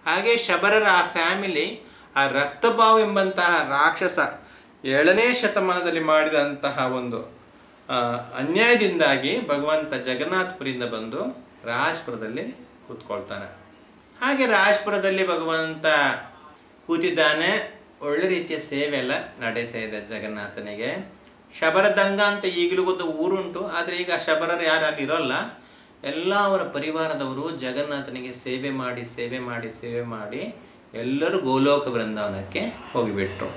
ಹಾಗೆ ಶಬರರ ಆ ಫ್ಯಾಮಿಲಿ ಆ ರಕ್ತಭಾವ ಎಂಬಂತಹ ರಾಕ್ಷಸ 7ನೇ ಶತಮಾನದಲ್ಲಿ ಮಾಡಿದಂತಹ ಒಂದು ಅನ್ಯಾಯದಿಂದಾಗಿ ಭಗವಂತ ಜಗನ್ನಾಥಪುರಿಯಿಂದ ಬಂದು ರಾಜಪುರದಲ್ಲಿ ಕೂತ್ಕೊಳ್ತಾನೆ. ಹಾಗೆ ರಾಜಪುರದಲ್ಲಿ ಭಗವಂತ ಕೂತಿದ್ದಾನೆ. ಒಳ್ಳೆ ರೀತಿಯ ಸೇವೆ ಎಲ್ಲ ನಡೀತಾ ಇದೆ ಜಗನ್ನಾಥನಿಗೆ. ಶಬರದಂಗ ಅಂತ ಈಗಲೂ ಗೊತ್ತು ಊರುಂಟು, ಆದರೆ ಈಗ ಶಬರರು ಯಾರು ಅಲ್ಲಿ ಇರೋಲ್ಲ. ಎಲ್ಲ ಅವರ ಪರಿವಾರದವರು ಜಗನ್ನಾಥನಿಗೆ ಸೇವೆ ಮಾಡಿ ಎಲ್ಲರೂ ಗೋಲೋಕ ವೃಂದಾವನಕ್ಕೆ ಹೋಗಿಬಿಟ್ರು.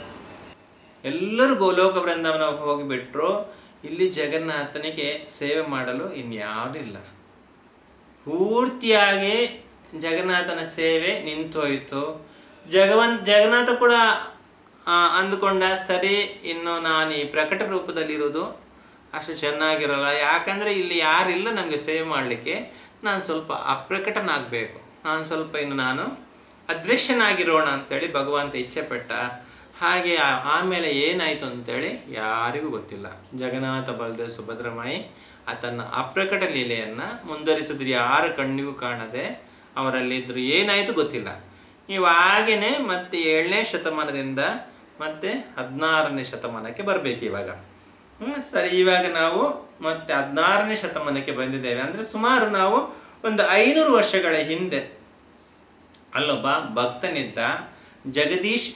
ಇಲ್ಲಿ ಜಗನ್ನಾಥನಿಗೆ ಸೇವೆ ಮಾಡಲು ಇನ್ಯಾರೂ ಇಲ್ಲ. ಪೂರ್ತಿಯಾಗಿ ಜಗನ್ನಾಥನ ಸೇವೆ ನಿಂತೋಯಿತು. ಜಗನ್ನಾಥ ಕೂಡ ಅಂದುಕೊಂಡ, ಸರಿ ಇನ್ನು ನಾನು ಈ ಪ್ರಕಟ ರೂಪದಲ್ಲಿರೋದು ಅಷ್ಟು ಚೆನ್ನಾಗಿರಲ್ಲ, ಯಾಕಂದರೆ ಇಲ್ಲಿ ಯಾರಿಲ್ಲ ನಮಗೆ ಸೇವೆ ಮಾಡಲಿಕ್ಕೆ. ನಾನು ಸ್ವಲ್ಪ ಅಪ್ರಕಟನಾಗಬೇಕು, ನಾನು ಅದೃಶ್ಯನಾಗಿರೋಣ ಅಂತೇಳಿ ಭಗವಂತ ಇಚ್ಛೆ ಪಟ್ಟ. ಹಾಗೆ ಆಮೇಲೆ ಏನಾಯಿತು ಅಂತೇಳಿ ಯಾರಿಗೂ ಗೊತ್ತಿಲ್ಲ. ಜಗನ್ನಾಥ ಬಲದೇವ ಸುಭದ್ರಮಾಯಿ ತನ್ನ ಅಪ್ರಕಟ ಲೀಲೆಯನ್ನು ಮುಂದುವರಿಸಿದ್ರು. ಯಾರ ಕಣ್ಣಿಗೂ ಕಾಣದೆ ಅವರಲ್ಲಿದ್ದರು. ಏನಾಯಿತು ಗೊತ್ತಿಲ್ಲ. ನೀವು ಹಾಗೇ ಮತ್ತೆ 7ನೇ ಶತಮಾನದಿಂದ ಮತ್ತೆ 16ನೇ ಶತಮಾನಕ್ಕೆ ಬರಬೇಕು ಇವಾಗ. ಸರಿ, ಇವಾಗ ನಾವು ಮತ್ತೆ 16ನೇ ಶತಮಾನಕ್ಕೆ ಬಂದಿದ್ದೇವೆ. ಅಂದರೆ ಸುಮಾರು ನಾವು ಒಂದು 500 ವರ್ಷಗಳ ಹಿಂದೆ ಅಲ್ಲೊಬ್ಬ ಭಕ್ತನಿದ್ದ, ಜಗದೀಶ್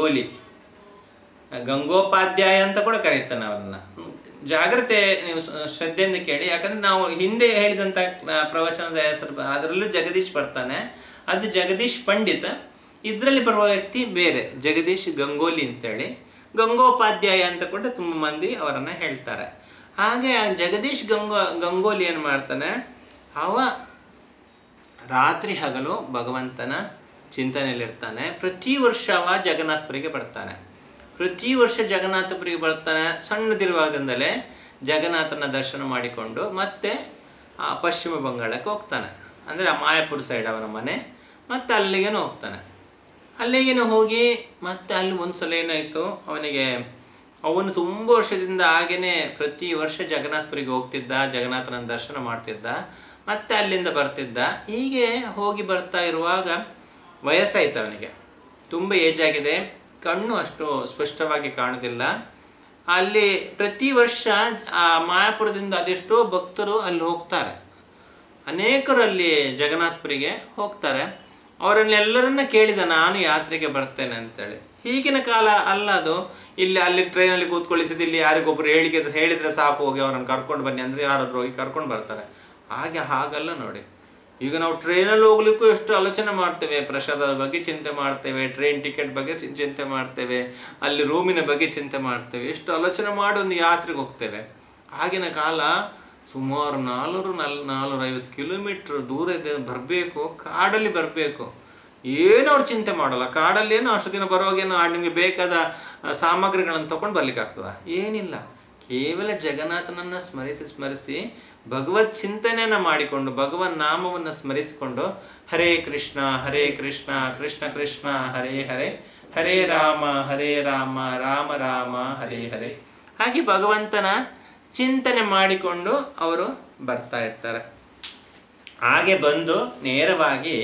ಗಂಗೋಪಾಧ್ಯಾಯ ಅಂತ ಕೂಡ ಕರೀತಾನೆ ಅವರನ್ನು. ಜಾಗ್ರತೆ ನೀವು ಶ್ರದ್ಧೆಯಿಂದ ಕೇಳಿ, ಯಾಕಂದರೆ ನಾವು ಹಿಂದೆ ಹೇಳಿದಂಥ ಪ್ರವಚನದ ಹೆಸರು ಅದರಲ್ಲೂ ಜಗದೀಶ್ ಬರ್ತಾನೆ. ಅದು ಜಗದೀಶ್ ಪಂಡಿತ. ಇದರಲ್ಲಿ ಬರುವ ವ್ಯಕ್ತಿ ಬೇರೆ, ಜಗದೀಶ್ ಗಂಗೋಲಿ ಅಂತೇಳಿ. ಗಂಗೋಪಾಧ್ಯಾಯ ಅಂತ ಕೂಡ ತುಂಬ ಮಂದಿ ಅವರನ್ನು ಹೇಳ್ತಾರೆ. ಹಾಗೆ ಆ ಜಗದೀಶ್ ಗಂಗೋಲಿ ಏನು ಮಾಡ್ತಾನೆ, ಅವ ರಾತ್ರಿ ಹಗಲು ಭಗವಂತನ ಚಿಂತನೆಯಲ್ಲಿರ್ತಾನೆ. ಪ್ರತಿ ವರ್ಷ ಅವ ಜಗನ್ನಾಥಪುರಿಗೆ ಬರ್ತಾನೆ. ಸಣ್ಣದಿರುವಾಗದಿಂದಲೇ ಜಗನ್ನಾಥನ ದರ್ಶನ ಮಾಡಿಕೊಂಡು ಮತ್ತೆ ಪಶ್ಚಿಮ ಬಂಗಾಳಕ್ಕೆ ಹೋಗ್ತಾನೆ. ಅಂದರೆ ಮಾಯಾಪುರ ಸೈಡ್ ಅವನ ಮನೆ. ಮತ್ತು ಅಲ್ಲಿಗೇನು ಹೋಗ್ತಾನೆ. ಹೋಗಿ ಮತ್ತೆ ಅಲ್ಲಿ ಒಂದು ಸಲ ಏನಾಯಿತು, ಅವನು ತುಂಬ ವರ್ಷದಿಂದ ಹಾಗೇ ಪ್ರತಿ ವರ್ಷ ಜಗನ್ನಾಥಪುರಿಗೆ ಹೋಗ್ತಿದ್ದ, ಜಗನ್ನಾಥನ ದರ್ಶನ ಮಾಡ್ತಿದ್ದ, ಮತ್ತೆ ಅಲ್ಲಿಂದ ಬರ್ತಿದ್ದ. ಹೀಗೆ ಹೋಗಿ ಬರ್ತಾ ಇರುವಾಗ ವಯಸ್ಸಾಯ್ತು ಅವನಿಗೆ, ತುಂಬ ಏಜ್ ಆಗಿದೆ, ಕಣ್ಣು ಅಷ್ಟು ಸ್ಪಷ್ಟವಾಗಿ ಕಾಣೋದಿಲ್ಲ. ಅಲ್ಲಿ ಪ್ರತಿ ವರ್ಷ ಆ ಮಾಯಾಪುರದಿಂದ ಅದೆಷ್ಟೋ ಭಕ್ತರು ಅಲ್ಲಿ ಹೋಗ್ತಾರೆ. ಅನೇಕರು ಅಲ್ಲಿ ಜಗನ್ನಾಥಪುರಿಗೆ ಹೋಗ್ತಾರೆ. ಅವರನ್ನೆಲ್ಲರನ್ನ ಕೇಳಿದ, ನಾನು ಯಾತ್ರೆಗೆ ಬರ್ತೇನೆ ಅಂತೇಳಿ. ಈಗಿನ ಕಾಲ ಅಲ್ಲ ಅದು. ಅಲ್ಲಿ ಟ್ರೈನಲ್ಲಿ ಕೂತ್ಕೊಳ್ಳಿಸಿದ್ದು, ಇಲ್ಲಿ ಯಾರಿಗೊಬ್ಬರು ಹೇಳಿದರೆ ಸಾಕು, ಹೋಗಿ ಅವರನ್ನು ಕರ್ಕೊಂಡು ಬನ್ನಿ ಅಂದರೆ ಯಾರಾದರೂ ಹೋಗಿ ಕರ್ಕೊಂಡು ಬರ್ತಾರೆ. ಹಾಗಲ್ಲ ನೋಡಿ. ಈಗ ನಾವು ಟ್ರೈನಲ್ಲಿ ಹೋಗ್ಲಿಕ್ಕೂ ಎಷ್ಟು ಆಲೋಚನೆ ಮಾಡ್ತೇವೆ, ಪ್ರಸಾದದ ಬಗ್ಗೆ ಚಿಂತೆ ಮಾಡ್ತೇವೆ, ಟ್ರೈನ್ ಟಿಕೆಟ್ ಬಗ್ಗೆ ಚಿಂತೆ ಮಾಡ್ತೇವೆ, ಅಲ್ಲಿ ರೂಮಿನ ಬಗ್ಗೆ ಚಿಂತೆ ಮಾಡ್ತೇವೆ, ಎಷ್ಟು ಆಲೋಚನೆ ಮಾಡಿ ಒಂದು ಯಾತ್ರೆಗೆ ಹೋಗ್ತೇವೆ. ಆಗಿನ ಕಾಲ ಸುಮಾರು 450 ಕಿಲೋಮೀಟ್ರ್ ದೂರ ಬರಬೇಕು, ಕಾಡಲ್ಲಿ ಬರಬೇಕು. ಏನೋ ಅವ್ರು ಚಿಂತೆ ಮಾಡೋಲ್ಲ. ಕಾಡಲ್ಲಿ ಏನೋ ಅಷ್ಟು ದಿನ ಬರುವಾಗೇನೋ ನಿಮಗೆ ಬೇಕಾದ ಸಾಮಗ್ರಿಗಳನ್ನು ತೊಗೊಂಡು ಬರ್ಲಿಕ್ಕಾಗ್ತದ? ಏನಿಲ್ಲ. ಕೇವಲ ಜಗನ್ನಾಥನನ್ನು ಸ್ಮರಿಸಿ ಭಗವತ್ ಚಿಂತನೆಯನ್ನು ಮಾಡಿಕೊಂಡು ಭಗವನ್ ನಾಮವನ್ನು ಸ್ಮರಿಸಿಕೊಂಡು ಹರೇ ಕೃಷ್ಣ ಕೃಷ್ಣ ಕೃಷ್ಣ ಹರೇ ಹರೇ, ಹರೇ ರಾಮ ರಾಮ ರಾಮ ಹರೇ ಹರೇ, ಹಾಗೆ ಭಗವಂತನ ಚಿಂತನೆ ಮಾಡಿಕೊಂಡು ಅವರು ಬರ್ತಾ ಇರ್ತಾರೆ. ಹಾಗೆ ಬಂದು ನೇರವಾಗಿ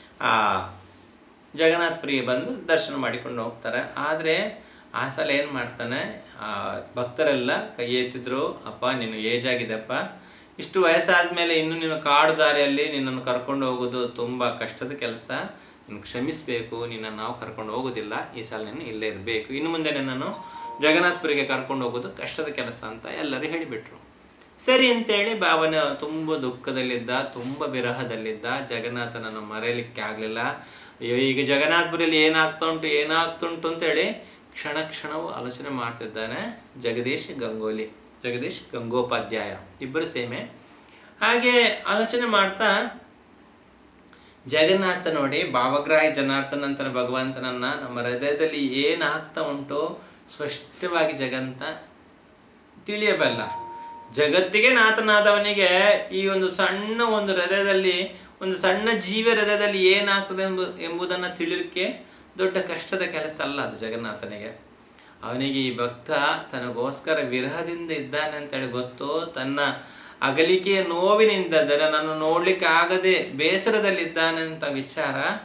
ಜಗನ್ನಾಥಪುರಿಗೆ ಬಂದು ದರ್ಶನ ಮಾಡಿಕೊಂಡು ಹೋಗ್ತಾರೆ. ಆದರೆ ಆ ಸಲ ಏನು ಮಾಡ್ತಾನೆ, ಭಕ್ತರೆಲ್ಲ ಕೈ ಎತ್ತಿದ್ರು, ಅಪ್ಪ ನಿನ್ನ ಏಜ್ ಆಗಿದೆಪ್ಪ, ಇಷ್ಟು ವಯಸ್ಸಾದ ಮೇಲೆ ಇನ್ನು ನೀನು ಕಾಡು ದಾರಿಯಲ್ಲಿ ನಿನ್ನನ್ನು ಕರ್ಕೊಂಡು ಹೋಗೋದು ತುಂಬ ಕಷ್ಟದ ಕೆಲಸ, ನೀನು ಕ್ಷಮಿಸಬೇಕು, ನಿನ್ನನ್ನು ನಾವು ಕರ್ಕೊಂಡು ಹೋಗೋದಿಲ್ಲ, ಈ ಸಲ ನೀನು ಇಲ್ಲೇ ಇರಬೇಕು, ಇನ್ನು ಮುಂದೆ ನನ್ನನ್ನು ಜಗನ್ನಾಥಪುರಿಗೆ ಕರ್ಕೊಂಡು ಹೋಗೋದು ಕಷ್ಟದ ಕೆಲಸ ಅಂತ ಎಲ್ಲರೂ ಹೇಳಿಬಿಟ್ರು. ಸರಿ ಅಂತೇಳಿ ಅವನು ತುಂಬ ದುಃಖದಲ್ಲಿದ್ದ, ತುಂಬ ವಿರಹದಲ್ಲಿದ್ದ, ಜಗನ್ನಾಥನನ್ನು ಮರೆಯಲಿಕ್ಕೆ ಆಗಲಿಲ್ಲ. ಈಗ ಜಗನ್ನಾಥಪುರಿಯಲ್ಲಿ ಏನಾಗ್ತಾ ಉಂಟು ಅಂತೇಳಿ ಕ್ಷಣವೂ ಆಲೋಚನೆ ಮಾಡ್ತಿದ್ದಾನೆ ಜಗದೀಶ್ ಗಂಗೋಪಾಧ್ಯಾಯ, ಇಬ್ಬರು ಸೇಮೆ. ಹಾಗೆ ಆಲೋಚನೆ ಮಾಡ್ತಾ ಜಗನ್ನಾಥ ನೋಡಿ, ಭಾವಗ್ರಾಹಿ ಜನಾರ್ದನ ಅಂತಾನೆ ಭಗವಂತನನ್ನ ನಮ್ಮ ಹೃದಯದಲ್ಲಿ ಏನಾಗ್ತಾ ಉಂಟು ಸ್ಪಷ್ಟವಾಗಿ ಜಗಂತ ತಿಳಿಯಬಲ್ಲ. ಜಗತ್ತಿಗೆ ನಾಥನಾದವನಿಗೆ ಈ ಒಂದು ಹೃದಯದಲ್ಲಿ, ಒಂದು ಸಣ್ಣ ಜೀವ ಹೃದಯದಲ್ಲಿ ಏನಾಗ್ತದೆ ಎಂಬುದನ್ನು ತಿಳಿಲಿಕ್ಕೆ ದೊಡ್ಡ ಕಷ್ಟದ ಕೆಲಸ ಅಲ್ಲ ಅದು ಜಗನ್ನಾಥನಿಗೆ. ಅವನಿಗೆ ಈ ಭಕ್ತ ತನಗೋಸ್ಕರ ವಿರಹದಿಂದ ಇದ್ದಾನೆ ಅಂತೇಳಿ ಗೊತ್ತು, ತನ್ನ ಅಗಲಿಕೆಯ ನೋವಿನಿಂದ ನಾನು ನೋಡ್ಲಿಕ್ಕೆ ಆಗದೆ ಬೇಸರದಲ್ಲಿದ್ದಾನೆ ಅಂತ ವಿಚಾರ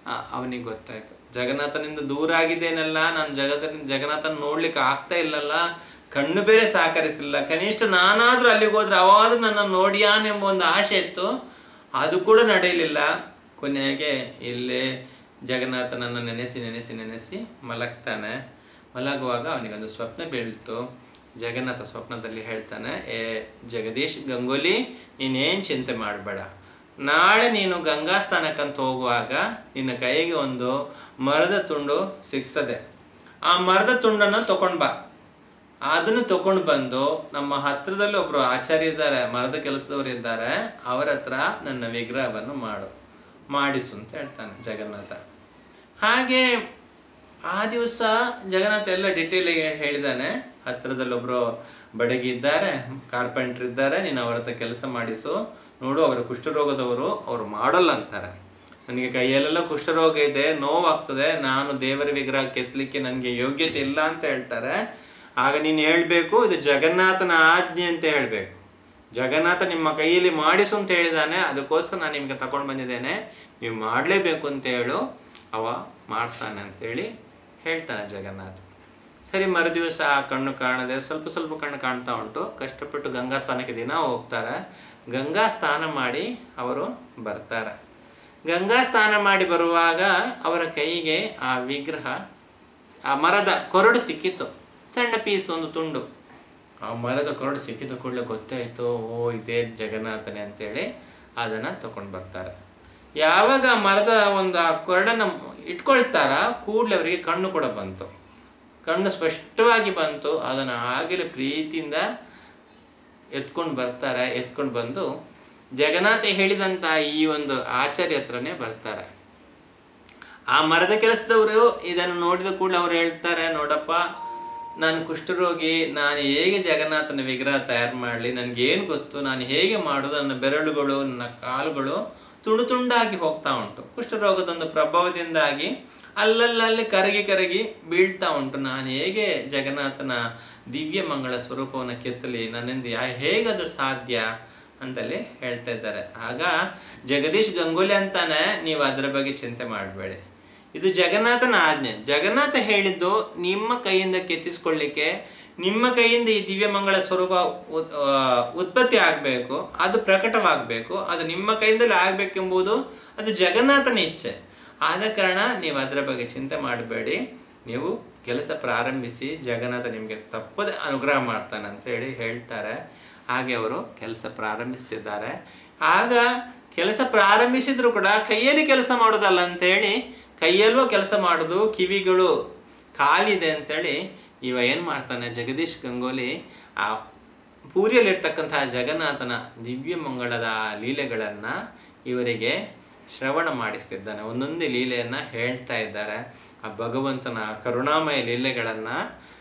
ಅವನಿಗೆ ಗೊತ್ತಾಯಿತು, ಜಗನ್ನಾಥನಿಂದ ದೂರ ಆಗಿದ್ದೇನಲ್ಲ, ನಾನು ಜಗನ್ನಾಥನ ನೋಡ್ಲಿಕ್ಕೆ ಆಗ್ತಾ ಇಲ್ಲಲ್ಲ, ಕಣ್ಣು ಬೇರೆ ಸಹಕರಿಸಿಲ್ಲ, ಕನಿಷ್ಠ ನಾನಾದರೂ ಅಲ್ಲಿಗೆ ಹೋದ್ರೆ ಅವಾದರೂ ನನ್ನ ನೋಡಿಯಾನೆಂಬ ಒಂದು ಆಸೆ ಇತ್ತು, ಅದು ಕೂಡ ನಡೆಯಲಿಲ್ಲ. ಕೊನೆಗೆ ಇಲ್ಲೇ ಜಗನ್ನಾಥನನ್ನು ನೆನೆಸಿ ನೆನೆಸಿ ನೆನೆಸಿ ಮಲಗ್ತಾನೆ. ಮಲಗುವಾಗ ಅವನಿಗೊಂದು ಸ್ವಪ್ನ ಬೀಳ್ತು. ಜಗನ್ನಾಥ ಸ್ವಪ್ನದಲ್ಲಿ ಹೇಳ್ತಾನೆ, ಜಗದೀಶ್ ಗಂಗೋಲಿ, ನೀನೇನು ಚಿಂತೆ ಮಾಡಬೇಡ, ನಾಳೆ ನೀನು ಗಂಗಾ ಸ್ನಾನಕ್ಕಂತ ಹೋಗುವಾಗ ನಿನ್ನ ಕೈಗೆ ಒಂದು ಮರದ ತುಂಡು ಸಿಗ್ತದೆ, ಆ ಮರದ ತುಂಡನ್ನು ತಗೊಂಡು ಬಾ, ಅದನ್ನು ತಗೊಂಡು ಬಂದು ನಮ್ಮ ಹತ್ರದಲ್ಲಿ ಒಬ್ಬರು ಆಚಾರ್ಯ ಇದ್ದಾರೆ, ಮರದ ಕೆಲಸದವರು ಇದ್ದಾರೆ, ಅವರ ಹತ್ರ ನನ್ನ ವಿಗ್ರಹವನ್ನು ಮಾಡಿಸು ಅಂತ ಹೇಳ್ತಾನೆ ಜಗನ್ನಾಥ. ಹಾಗೆ ಆ ದಿವಸ ಜಗನ್ನಾಥ ಎಲ್ಲ ಡೀಟೇಲ್ ಹೇಳಿದ್ದಾನೆ. ಹತ್ರದಲ್ಲೊಬ್ಬರು ಬಡಗಿ ಇದ್ದಾರೆ, ಕಾರ್ಪೆಂಟ್ರ್ ಇದ್ದಾರೆ, ನೀನು ಅವರ ಹತ್ರ ಕೆಲಸ ಮಾಡಿಸು, ನೋಡು ಅವರು ಕುಷ್ಠರೋಗದವರು, ಅವರು ಮಾಡಲ್ಲ ಅಂತಾರೆ. ನನಗೆ ಕೈಯಲ್ಲೆಲ್ಲ ಕುಷ್ಠರೋಗ ಇದೆ, ನೋವಾಗ್ತದೆ, ನಾನು ದೇವರ ವಿಗ್ರಹ ಕೆತ್ತಲಿಕ್ಕೆ ನನಗೆ ಯೋಗ್ಯತೆ ಇಲ್ಲ ಅಂತ ಹೇಳ್ತಾರೆ. ಆಗ ನೀನು ಹೇಳಬೇಕು, ಇದು ಜಗನ್ನಾಥನ ಆಜ್ಞೆ ಅಂತ ಹೇಳಬೇಕು, ಜಗನ್ನಾಥ ನಿಮ್ಮ ಕೈಯಲ್ಲಿ ಮಾಡಿಸು ಅಂತ ಹೇಳಿದ್ದಾನೆ, ಅದಕ್ಕೋಸ್ಕರ ನಾನು ನಿಮಗೆ ತಗೊಂಡು ಬಂದಿದ್ದೇನೆ, ನೀವು ಮಾಡಲೇಬೇಕು ಅಂತ ಹೇಳು, ಅವ ಮಾಡ್ತಾನೆ ಅಂತೇಳಿ ಹೇಳ್ತಾನೆ ಜಗನ್ನಾಥ. ಸರಿ, ಮರುದಿವಸ ಆ ಕಣ್ಣು ಕಾಣದೆ ಸ್ವಲ್ಪ ಸ್ವಲ್ಪ ಕಣ್ಣು ಕಾಣ್ತಾ ಉಂಟು. ಕಷ್ಟಪಟ್ಟು ಗಂಗಾ ಸ್ನಾನಕ್ಕೆ ದಿನ ಹೋಗ್ತಾರೆ. ಗಂಗಾ ಸ್ನಾನ ಮಾಡಿ ಅವರು ಬರ್ತಾರೆ. ಗಂಗಾ ಸ್ನಾನ ಮಾಡಿ ಬರುವಾಗ ಅವರ ಕೈಗೆ ಆ ವಿಗ್ರಹ, ಆ ಮರದ ಕೊರಡು ಸಿಕ್ಕಿತ್ತು, ಸಣ್ಣ ಪೀಸ್, ಒಂದು ತುಂಡು. ಆ ಮರದ ಕೊರಡು ಸಿಕ್ಕಿದ ಕೂಡಲೇ ಗೊತ್ತಾಯಿತು, ಓ ಇದೇ ಜಗನ್ನಾಥನೇ ಅಂತೇಳಿ ಅದನ್ನು ತಗೊಂಡು ಬರ್ತಾರೆ. ಯಾವಾಗ ಮರದ ಒಂದು ಆ ಕೊರಡನ್ನು ಇಟ್ಕೊಳ್ತಾರ ಕೂಡಲೇ ಅವರಿಗೆ ಕಣ್ಣು ಕೂಡ ಬಂತು, ಕಣ್ಣು ಸ್ಪಷ್ಟವಾಗಿ ಬಂತು. ಅದನ್ನು ಆಗಲೇ ಪ್ರೀತಿಯಿಂದ ಎತ್ಕೊಂಡು ಬರ್ತಾರೆ. ಎತ್ಕೊಂಡು ಬಂದು ಜಗನ್ನಾಥ ಹೇಳಿದಂಥ ಈ ಒಂದು ಆಚಾರ್ಯ ಹತ್ರನೇ ಬರ್ತಾರೆ. ಆ ಮರದ ಕೆಲಸದವರು ಇದನ್ನು ನೋಡಿದ ಕೂಡಲೇ ಅವ್ರು ಹೇಳ್ತಾರೆ, ನೋಡಪ್ಪ, ನಾನು ಕುಷ್ಠರೋಗಿ, ನಾನು ಹೇಗೆ ಜಗನ್ನಾಥನ ವಿಗ್ರಹ ತಯಾರು ಮಾಡಲಿ, ನನಗೇನು ಗೊತ್ತು, ನಾನು ಹೇಗೆ ಮಾಡೋದು, ನನ್ನ ಬೆರಳುಗಳು ನನ್ನ ಕಾಲುಗಳು ತುಂಡು ತುಂಡಾಗಿ ಹೋಗ್ತಾ ಉಂಟು, ಕುಷ್ಠರೋಗದೊಂದು ಪ್ರಭಾವದಿಂದಾಗಿ ಅಲ್ಲಲ್ಲಿ ಕರಗಿ ಬೀಳ್ತಾ ಉಂಟು, ನಾನು ಹೇಗೆ ಜಗನ್ನಾಥನ ದಿವ್ಯ ಮಂಗಳ ಸ್ವರೂಪವನ್ನು ಕೆತ್ತಲಿ, ನನ್ನಿಂದ ಹೇಗದು ಸಾಧ್ಯ ಅಂತಲೇ ಹೇಳ್ತಾ ಇದ್ದಾರೆ. ಆಗ ಜಗದೀಶ್ ಗಂಗೋಲಿ ಅಂತಾನೆ, ನೀವು ಅದರ ಬಗ್ಗೆ ಚಿಂತೆ ಮಾಡಬೇಡಿ, ಇದು ಜಗನ್ನಾಥನ ಆಜ್ಞೆ, ಜಗನ್ನಾಥ ಹೇಳಿದ್ದು ನಿಮ್ಮ ಕೈಯಿಂದ ಕೆತ್ತಿಸ್ಕೊಳ್ಳಿಕ್ಕೆ, ನಿಮ್ಮ ಕೈಯಿಂದ ಈ ದಿವ್ಯ ಮಂಗಳ ಸ್ವರೂಪ ಉತ್ಪತ್ತಿ ಆಗಬೇಕು, ಅದು ಪ್ರಕಟವಾಗಬೇಕು, ಅದು ನಿಮ್ಮ ಕೈಯಿಂದಲೇ ಆಗಬೇಕೆಂಬುದು ಅದು ಜಗನ್ನಾಥನ ಇಚ್ಛೆ. ಆದ ಕಾರಣ ನೀವು ಅದರ ಬಗ್ಗೆ ಚಿಂತೆ ಮಾಡಬೇಡಿ, ನೀವು ಕೆಲಸ ಪ್ರಾರಂಭಿಸಿ, ಜಗನ್ನಾಥ ನಿಮಗೆ ತಪ್ಪದೆ ಅನುಗ್ರಹ ಮಾಡ್ತಾನೆ ಅಂತೇಳಿ ಹೇಳ್ತಾರೆ. ಹಾಗೆ ಅವರು ಕೆಲಸ ಪ್ರಾರಂಭಿಸ್ತಿದ್ದಾರೆ. ಆಗ ಕೆಲಸ ಪ್ರಾರಂಭಿಸಿದ್ರು ಕೂಡ ಕೈಯಲ್ಲಿ ಕೆಲಸ ಮಾಡೋದಲ್ಲ ಅಂಥೇಳಿ, ಕೈಯಲ್ಲೂ ಕೆಲಸ ಮಾಡೋದು, ಕಿವಿಗಳು ಕಾಲಿದೆ ಅಂಥೇಳಿ ಇವ ಏನು ಮಾಡ್ತಾನೆ, ಜಗದೀಶ್ ಗಂಗೋಲಿ ಆ ಪೂರಿಯಲ್ಲಿರ್ತಕ್ಕಂತಹ ಜಗನ್ನಾಥನ ದಿವ್ಯ ಮಂಗಳದ ಲೀಲೆಗಳನ್ನು ಇವರಿಗೆ ಶ್ರವಣ ಮಾಡಿಸ್ತಿದ್ದಾನೆ. ಒಂದೊಂದೇ ಲೀಲೆಯನ್ನು ಹೇಳ್ತಾ ಇದ್ದಾರೆ. ಆ ಭಗವಂತನ ಕರುಣಾಮಯ ಲೀಲೆಗಳನ್ನು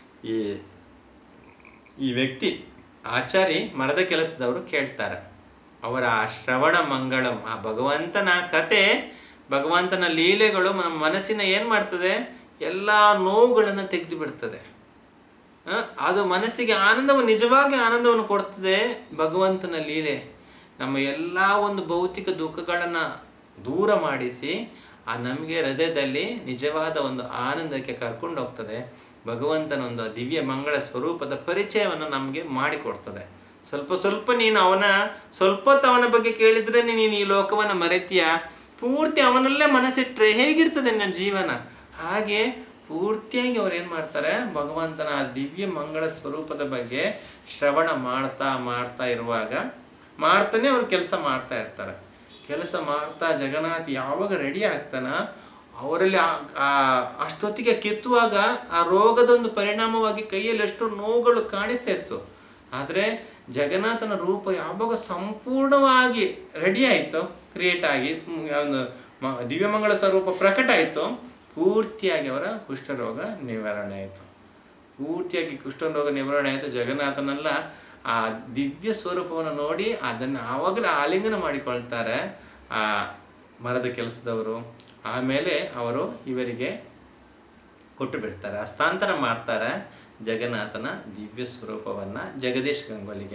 ಈ ವ್ಯಕ್ತಿ ಆಚಾರಿ ಮರದ ಕೆಲಸದವರು ಕೇಳ್ತಾರೆ. ಅವರ ಆ ಶ್ರವಣ ಮಂಗಳಂ, ಆ ಭಗವಂತನ ಕತೆ, ಭಗವಂತನ ಲೀಲೆಗಳು ನಮ್ಮ ಮನಸ್ಸಿನ ಏನು ಮಾಡ್ತದೆ, ಎಲ್ಲ ನೋವುಗಳನ್ನು ತೆಗೆದು ಬಿಡ್ತದೆ. ಅದು ಮನಸ್ಸಿಗೆ ಆನಂದವನ್ನು, ನಿಜವಾಗಿ ಆನಂದವನ್ನು ಕೊಡ್ತದೆ ಭಗವಂತನ ಲೀಲೆ. ನಮ್ಮ ಎಲ್ಲ ಒಂದು ಭೌತಿಕ ದುಃಖಗಳನ್ನು ದೂರ ಮಾಡಿಸಿ ನಮಗೆ ಹೃದಯದಲ್ಲಿ ನಿಜವಾದ ಒಂದು ಆನಂದಕ್ಕೆ ಕರ್ಕೊಂಡು ಹೋಗ್ತದೆ. ಭಗವಂತನ ಒಂದು ದಿವ್ಯ ಮಂಗಳ ಸ್ವರೂಪದ ಪರಿಚಯವನ್ನು ನಮಗೆ ಮಾಡಿಕೊಡ್ತದೆ. ಸ್ವಲ್ಪ ನೀನು ಸ್ವಲ್ಪ ಹೊತ್ತು ಅವನ ಬಗ್ಗೆ ಕೇಳಿದರೆ ನೀನು ಈ ಲೋಕವನ್ನು ಮರೆತೀಯ, ಪೂರ್ತಿ ಅವನಲ್ಲೇ ಮನಸ್ಸಿಟ್ಟರೆ ಹೇಗಿರ್ತದೆ ನನ್ನ ಜೀವನ. ಹಾಗೆ ಪೂರ್ತಿಯಾಗಿ ಅವ್ರು ಏನು ಮಾಡ್ತಾರೆ, ಭಗವಂತನ ದಿವ್ಯ ಮಂಗಳ ಸ್ವರೂಪದ ಬಗ್ಗೆ ಶ್ರವಣ ಮಾಡ್ತಾ ಇರುವಾಗ ಮಾಡ್ತಾನೆ ಅವರು ಕೆಲಸ ಮಾಡ್ತಾ ಇರ್ತಾರೆ. ಕೆಲಸ ಮಾಡ್ತಾ ಜಗನ್ನಾಥ ಯಾವಾಗ ರೆಡಿ ಆಗ್ತಾನ, ಅವರಲ್ಲಿ ಅಷ್ಟೊತ್ತಿಗೆ ಕೆತ್ತುವಾಗ ಆ ರೋಗದೊಂದು ಪರಿಣಾಮವಾಗಿ ಕೈಯಲ್ಲಿ ಎಷ್ಟೋ ನೋವುಗಳು ಕಾಣಿಸ್ತಾ ಇತ್ತು. ಆದರೆ ಜಗನ್ನಾಥನ ರೂಪ ಯಾವಾಗ ಸಂಪೂರ್ಣವಾಗಿ ರೆಡಿ ಆಯಿತು, ಕ್ರಿಯೇಟ್ ಆಗಿ ಒಂದು ದಿವ್ಯಮಂಗಳ ಸ್ವರೂಪ ಪ್ರಕಟ ಆಯಿತು, ಪೂರ್ತಿಯಾಗಿ ಅವರ ಕುಷ್ಠರೋಗ ನಿವಾರಣೆ ಆಯಿತು. ಪೂರ್ತಿಯಾಗಿ ಕುಷ್ಠರೋಗ ನಿವಾರಣೆ ಆಯಿತು. ಜಗನ್ನಾಥನೆಲ್ಲ ಆ ದಿವ್ಯ ಸ್ವರೂಪವನ್ನು ನೋಡಿ ಅದನ್ನು ಆವಾಗಲೇ ಆಲಿಂಗನ ಮಾಡಿಕೊಳ್ತಾರೆ ಆ ಮರದ ಕೆಲಸದವರು. ಆಮೇಲೆ ಅವರು ಇವರಿಗೆ ಕೊಟ್ಟು ಬಿಡ್ತಾರೆ, ಹಸ್ತಾಂತರ ಮಾಡ್ತಾರೆ ಜಗನ್ನಾಥನ ದಿವ್ಯ ಸ್ವರೂಪವನ್ನು ಜಗದೀಶ್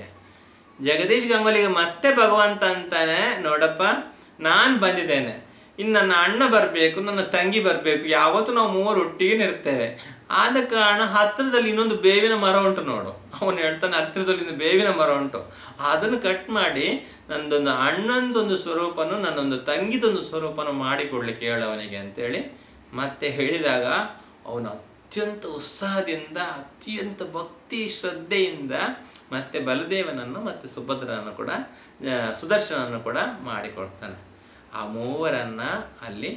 ಗಂಗೋಲಿಗೆ ಮತ್ತೆ ಭಗವಂತ ಅಂತಾನೆ, ನೋಡಪ್ಪ ನಾನು ಬಂದಿದ್ದೇನೆ, ಇನ್ನು ನನ್ನ ಅಣ್ಣ ಬರಬೇಕು, ನನ್ನ ತಂಗಿ ಬರಬೇಕು, ಯಾವತ್ತೂ ನಾವು ಮೂವರು ಒಟ್ಟಿಗೆ ಇರ್ತೇವೆ. ಆದ ಕಾರಣ ಹತ್ತಿರದಲ್ಲಿ ಇನ್ನೊಂದು ಬೇವಿನ ಮರ ಉಂಟು ನೋಡು. ಅವನು ಹೇಳ್ತಾನೆ ಹತ್ತಿರದಲ್ಲಿ ಒಂದು ಬೇವಿನ ಮರ ಉಂಟು, ಅದನ್ನು ಕಟ್ ಮಾಡಿ ನನ್ನದೊಂದು ಅಣ್ಣಂದೊಂದು ಸ್ವರೂಪನು ನನ್ನೊಂದು ತಂಗಿದೊಂದು ಸ್ವರೂಪನು ಮಾಡಿಕೊಡ್ಲಿಕ್ಕೆ ಹೇಳವನಿಗೆ ಅಂತೇಳಿ ಮತ್ತೆ ಹೇಳಿದಾಗ ಅವನು ಅತ್ಯಂತ ಉತ್ಸಾಹದಿಂದ, ಅತ್ಯಂತ ಭಕ್ತಿ ಶ್ರದ್ಧೆಯಿಂದ ಮತ್ತೆ ಬಲದೇವನನ್ನು ಮತ್ತು ಸುಭದ್ರನನ್ನು ಕೂಡ, ಸುದರ್ಶನನ್ನು ಕೂಡ ಮಾಡಿಕೊಡ್ತಾನೆ. ಆ ಮೂವರನ್ನ ಅಲ್ಲಿ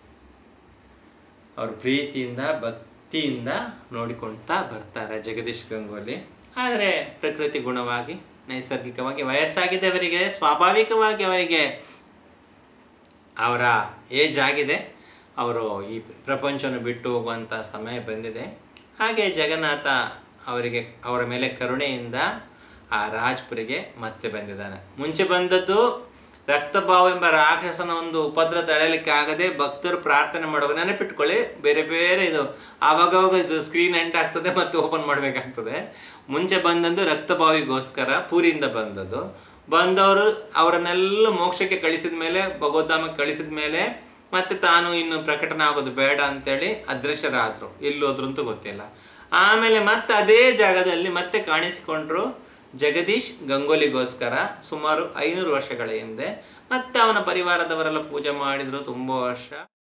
ಅವರು ಪ್ರೀತಿಯಿಂದ ಭಕ್ತಿಯಿಂದ ನೋಡಿಕೊಳ್ತಾ ಬರ್ತಾರೆ ಜಗದೀಶ್ ಗಂಗೋಲಿ. ಆದರೆ ಪ್ರಕೃತಿ ಗುಣವಾಗಿ, ನೈಸರ್ಗಿಕವಾಗಿ ವಯಸ್ಸಾಗಿದ್ದವರಿಗೆ ಸ್ವಾಭಾವಿಕವಾಗಿ ಅವರಿಗೆ ಅವರ ಏಜ್ ಆಗಿದೆ, ಅವರು ಈ ಪ್ರಪಂಚವನ್ನು ಬಿಟ್ಟು ಹೋಗುವಂಥ ಸಮಯ ಬಂದಿದೆ. ಹಾಗೆ ಜಗನ್ನಾಥ ಅವರ ಮೇಲೆ ಕರುಣೆಯಿಂದ ಆ ರಾಜ್ಪುರಿಗೆ ಮತ್ತೆ ಬಂದಿದ್ದಾನೆ. ಮುಂಚೆ ಬಂದದ್ದು ರಕ್ತಭಾವ ಎಂಬ ರಾಕ್ಷಸನ ಒಂದು ಉಪದ್ರ ತಡೆಯಲಿಕ್ಕೆ ಆಗದೆ ಭಕ್ತರು ಪ್ರಾರ್ಥನೆ ಮಾಡುವಾಗ, ನೆನಪಿಟ್ಕೊಳ್ಳಿ, ಬೇರೆ ಬೇರೆ ಇದು ಆವಾಗವಾಗ ಇದು ಸ್ಕ್ರೀನ್ ಎಂಡ್ ಆಗ್ತದೆ ಮತ್ತು ಓಪನ್ ಮಾಡಬೇಕಾಗ್ತದೆ. ಮುಂಚೆ ಬಂದದ್ದು ರಕ್ತಭಾವಿಗೋಸ್ಕರ ಪೂರಿಯಿಂದ ಬಂದವರು ಅವರನ್ನೆಲ್ಲ ಮೋಕ್ಷಕ್ಕೆ ಕಳಿಸಿದ ಮೇಲೆ, ಭಗವದ್ಧಾಮಕ್ಕೆ ಕಳಿಸಿದ ಮೇಲೆ ಮತ್ತೆ ತಾನು ಇನ್ನು ಪ್ರಕಟಣೆ ಆಗೋದು ಬೇಡ ಅಂತೇಳಿ ಅದೃಶ್ಯರಾದರು, ಎಲ್ಲೋದ್ರು ಅಂತೂ ಗೊತ್ತಿಲ್ಲ. ಆಮೇಲೆ ಮತ್ತೆ ಅದೇ ಜಾಗದಲ್ಲಿ ಮತ್ತೆ ಕಾಣಿಸಿಕೊಂಡ್ರು ಜಗದೀಶ್ ಗಂಗೋಲಿಗೋಸ್ಕರ ಸುಮಾರು 500 ವರ್ಷಗಳ ಹಿಂದೆ. ಮತ್ತೆ ಅವನ ಪರಿವಾರದವರೆಲ್ಲ ಪೂಜೆ ಮಾಡಿದರು ತುಂಬ ವರ್ಷ.